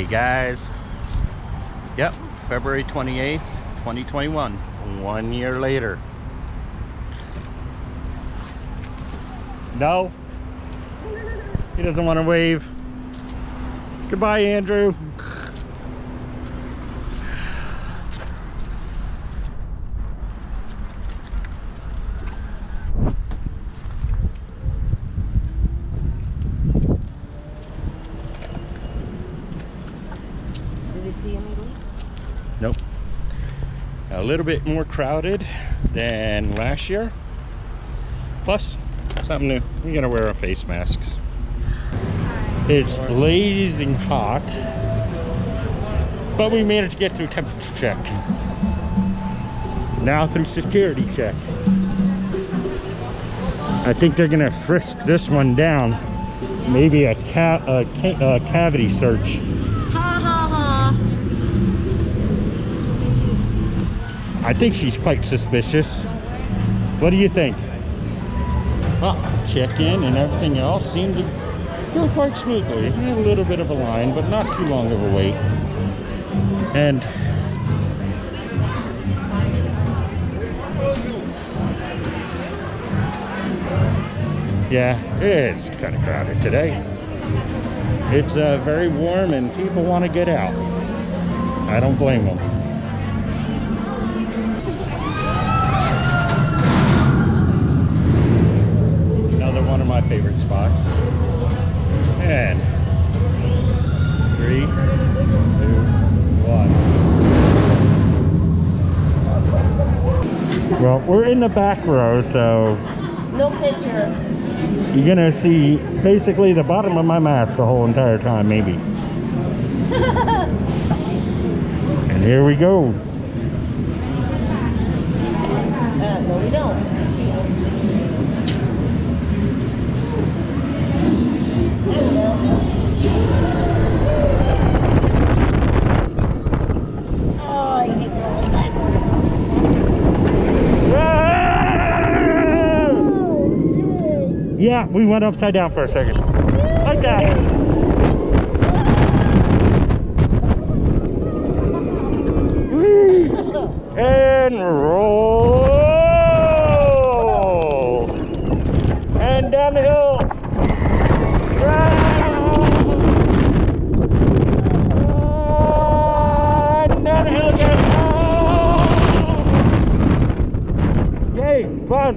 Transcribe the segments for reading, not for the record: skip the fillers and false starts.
Hey guys. Yep, February 28th, 2021. 1 year later. No. He doesn't want to wave. Goodbye, Andrew. Nope. A little bit more crowded than last year. Plus, something new. We gotta wear our face masks. It's blazing hot, but we managed to get through temperature check. Now through security check. I think they're gonna frisk this one down. Maybe a cavity search. I think she's quite suspicious. What do you think? Well, check-in and everything else seemed to go quite smoothly. We had a little bit of a line, but not too long of a wait. And yeah, it's kind of crowded today. It's very warm and people want to get out. I don't blame them. One of my favorite spots. And 3, 2, 1. Well, we're in the back row, so no picture. You're gonna see basically the bottom of my mask the whole entire time, maybe. And here we go. No, we don't. Yeah, we went upside down for a second. Like that. And roll. And down the hill. And down the hill again. Yay, fun.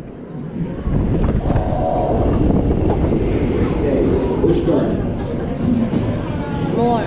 Busch Gardens. More.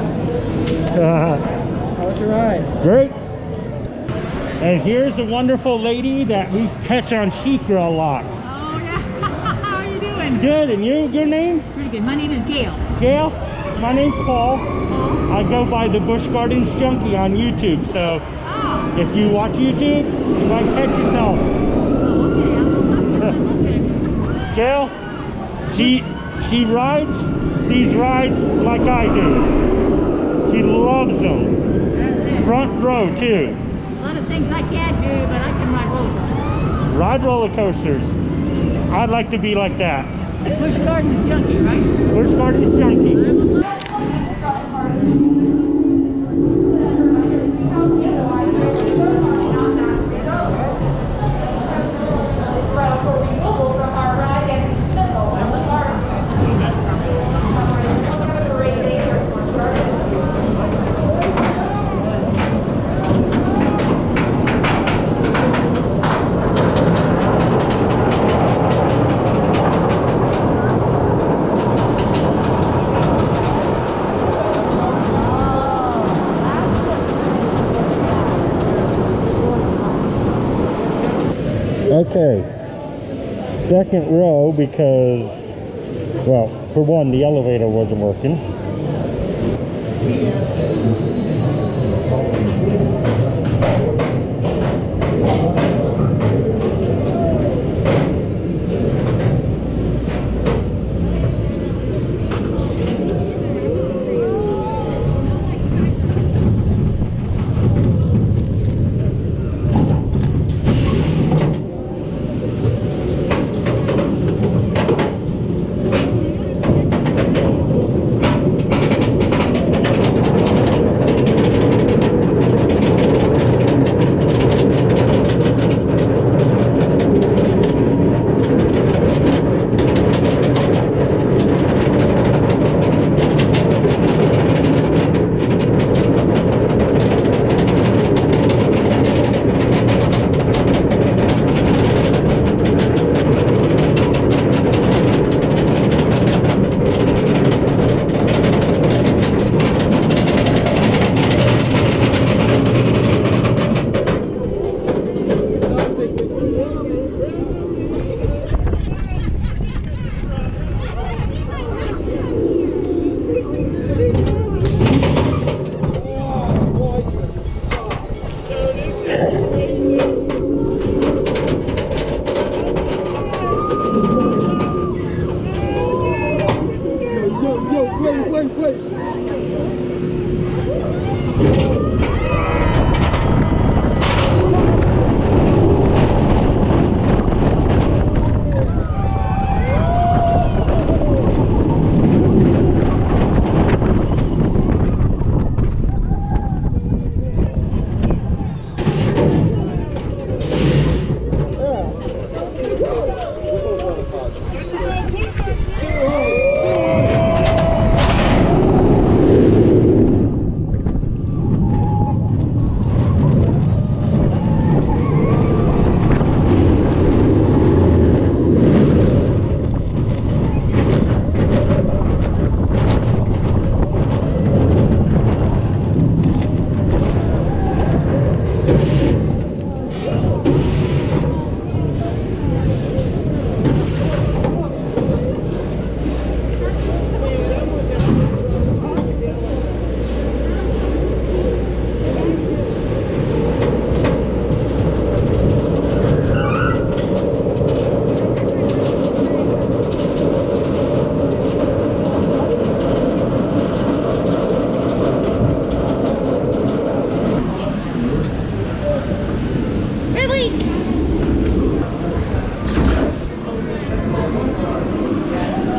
How's your ride? Great. And here's a wonderful lady that we catch on Sheikra a lot. Oh yeah. How are you doing? Good, and your name? Pretty good. My name is Gail. Gail? My name's Paul. Paul? I go by the Busch Gardens Junkie on YouTube, so Oh. if you watch YouTube, you might catch yourself. Oh, okay. Gail, she rides these rides like I do. She loves them. That's it. Front row too. A lot of things I can't do, but I can ride roller coasters. Ride roller coasters. I'd like to be like that. Busch Gardens Junkie, right? Busch Gardens Junkie. Okay, second row because, well, for one, the elevator wasn't working.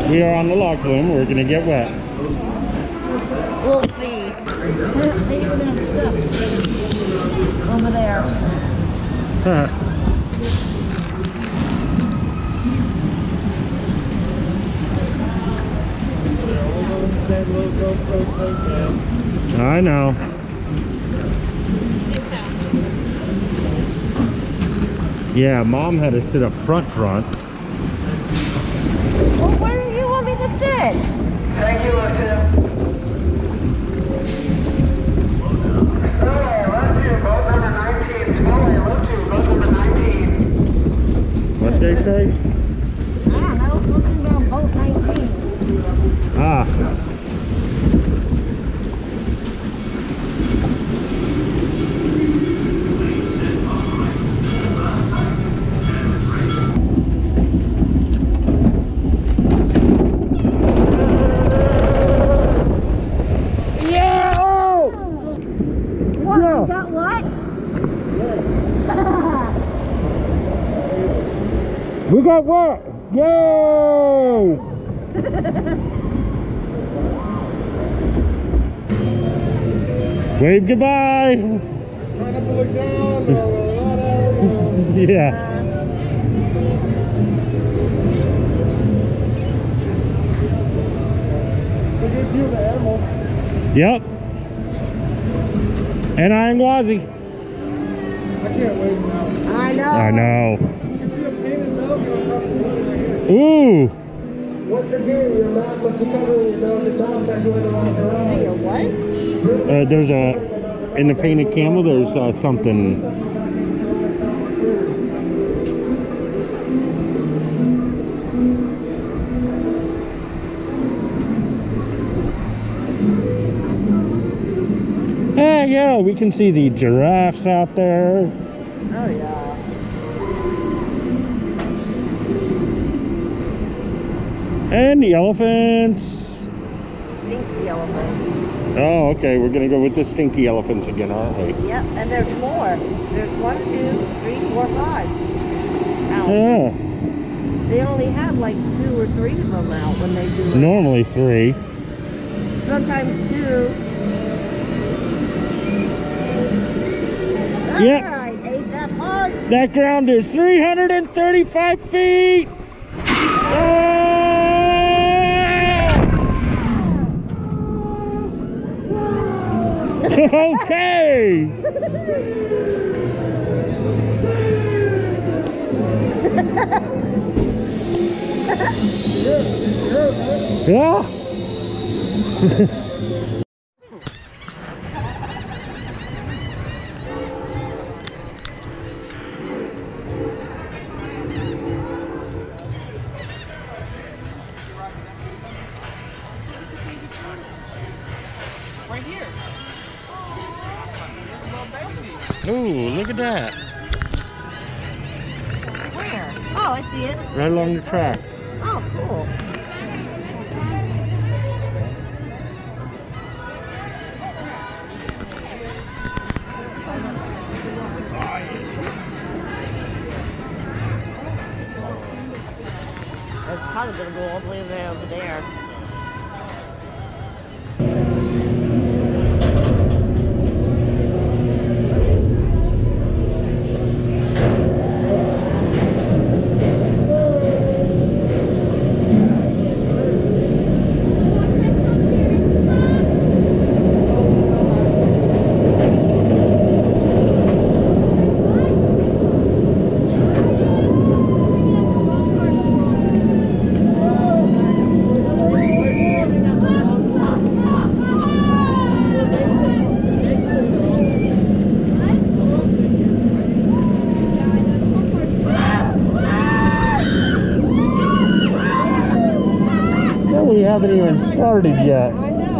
We are on the log flume. We're gonna get wet. We'll see. They even have stuff over there. I know. Yeah, Mom had to sit up front. Well, where do you want me to sit? Thank you, Tim. Love you, boat number 19. Smalley, love you, boat number 19. What'd they say? I don't know, something about boat 19. Ah. We got what? Yay! Wave goodbye! Try not to look down, Yeah. We did view the animal. Yep. And I'm Wazzy. I can't wait now. I know. I know. You can see a painted dog on top of the water right here. Ooh! Once again, your mouth must be covering your nose. The dog that going around your See eye. a what? There's in the painted camel, there's something. Yeah, we can see the giraffes out there. Oh, yeah. And the elephants. Stinky elephants. Oh, okay, we're gonna go with the stinky elephants again, aren't we? Yep, and there's more. There's 1, 2, 3, 4, 5. Out. Yeah, They only have like 2 or 3 of them out when they do it. normally 3. Sometimes 2. Yep. Alright, ate that part. That ground is 335 feet. Ah! Okay. Yeah. Right here. Ooh, look at that. Where? Oh, I see it. Right along the track. Oh, cool. It's probably going to go all the way over there. We haven't even started yet. I know.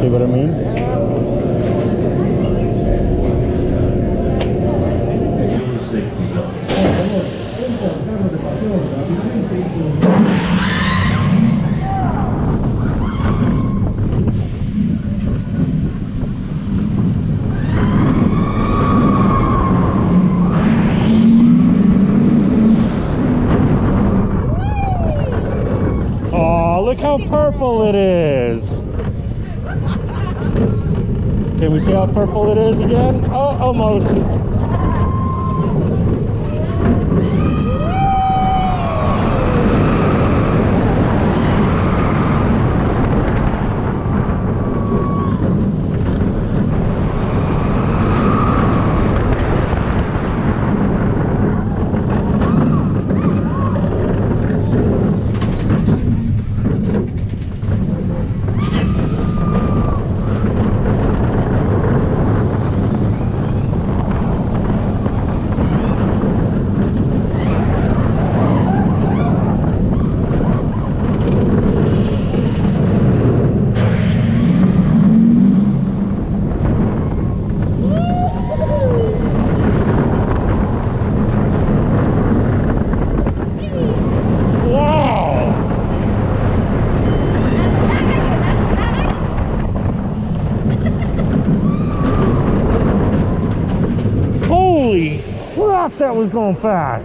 see what I mean? Oh, look how purple it is. Can we see how purple it is again? Oh, almost. Holy crap, that was going fast.